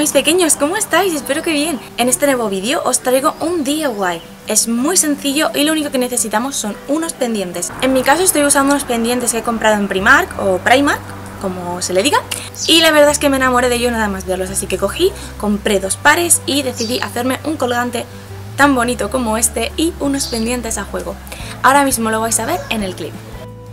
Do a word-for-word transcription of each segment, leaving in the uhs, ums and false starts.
mis pequeños, ¿cómo estáis? Espero que bien. En este nuevo vídeo os traigo un D I Y. Es muy sencillo y lo único que necesitamos son unos pendientes. En mi caso estoy usando unos pendientes que he comprado en Primark o Primark, como se le diga, y la verdad es que me enamoré de ellos nada más verlos, así que cogí, compré dos pares y decidí hacerme un colgante tan bonito como este y unos pendientes a juego. Ahora mismo lo vais a ver en el clip.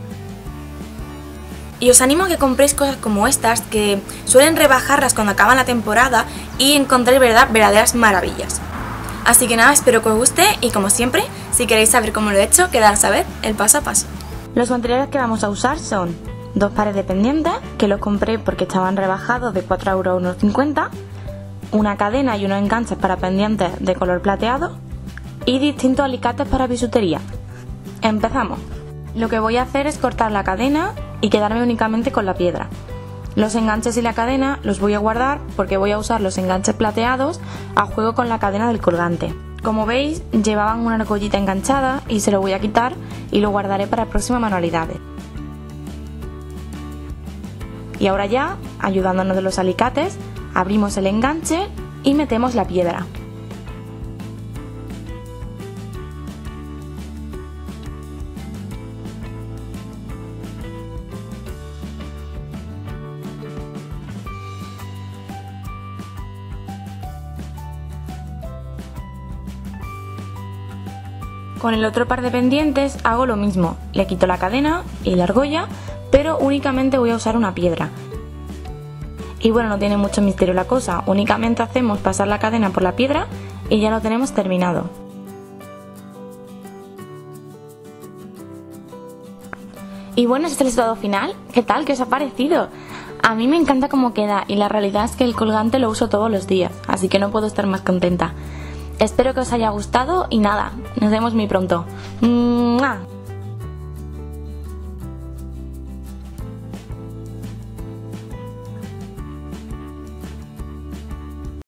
Y os animo a que compréis cosas como estas, que suelen rebajarlas cuando acaba la temporada y encontréis verdad, verdaderas maravillas. Así que nada, espero que os guste y como siempre, si queréis saber cómo lo he hecho, quedaros a ver el paso a paso. Los materiales que vamos a usar son dos pares de pendientes, que los compré porque estaban rebajados de cuatro euros a uno cincuenta, una cadena y unos enganches para pendientes de color plateado y distintos alicates para bisutería. Empezamos. Lo que voy a hacer es cortar la cadena y quedarme únicamente con la piedra. Los enganches y la cadena los voy a guardar porque voy a usar los enganches plateados a juego con la cadena del colgante. Como veis, llevaban una argollita enganchada y se lo voy a quitar y lo guardaré para próximas manualidades. Y ahora ya, ayudándonos de los alicates, abrimos el enganche y metemos la piedra. Con el otro par de pendientes hago lo mismo, le quito la cadena y la argolla, pero únicamente voy a usar una piedra. Y bueno, no tiene mucho misterio la cosa, únicamente hacemos pasar la cadena por la piedra y ya lo tenemos terminado. Y bueno, este es el resultado final. ¿Qué tal? ¿Qué os ha parecido? A mí me encanta cómo queda y la realidad es que el colgante lo uso todos los días, así que no puedo estar más contenta. Espero que os haya gustado y nada, nos vemos muy pronto. ¡Mua!